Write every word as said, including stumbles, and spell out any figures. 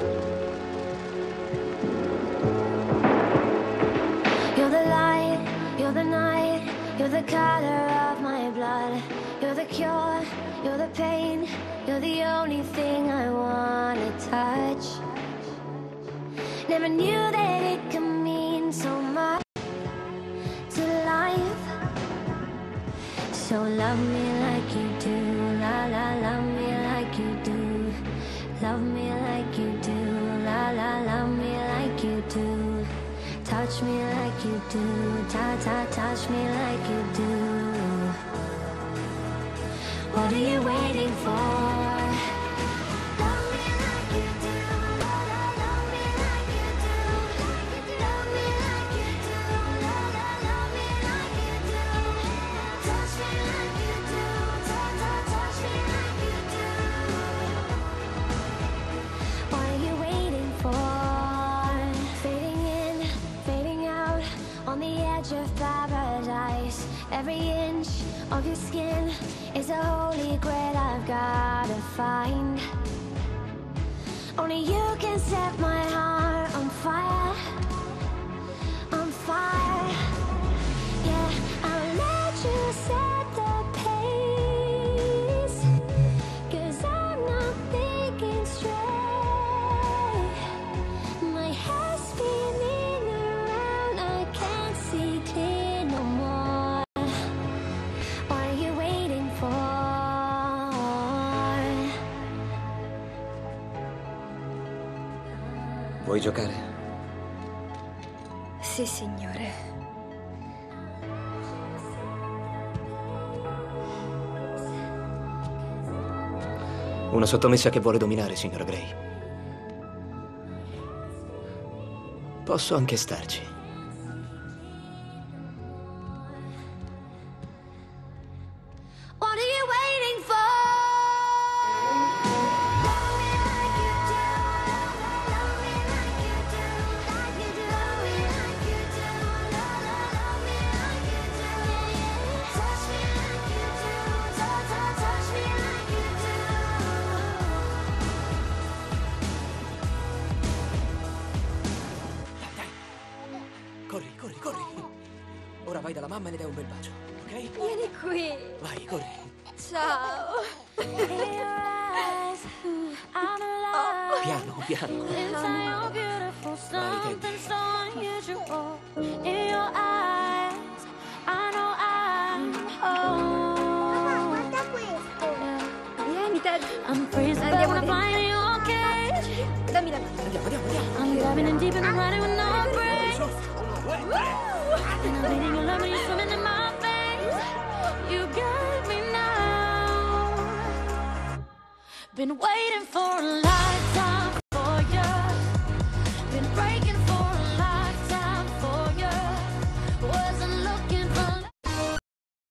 You're the light, you're the night, you're the color of my blood. You're the cure, you're the pain, you're the only thing I wanna touch. Never knew that it could mean so much to life. So love me like you do, la la, love me like you do. Love me like you do, la la, love me like you do. Touch me like you do, ta ta, touch me like you do. What are you waiting for? Of paradise, every inch of your skin is a holy grail I've gotta find. Only you can set my heart on fire, on fire. Yeah, I'll let you set the pace, 'cause I'm not thinking straight. My head's spinning around, I can't see clear no more. What are you waiting for? Vuoi giocare? Sì, signore. Una sottomessa che vuole dominare, signora Grey. Posso anche starci. What are you waiting for? Corri, corri, corri. Ora vai dalla mamma e le dai un bel bacio, ok? Vieni qui. Vai, corri. Ciao. Piano, piano. Vai, Teddy. Guarda questo! Vieni, Teddy. Andiamo Andiamo dentro. dentro. Dammi la mano. Andiamo, andiamo, andiamo. I'm diving in deep and I'm riding with no brakes. And I'm leading your love and you're swimming in my face. You got me now. Been waiting for a lifetime.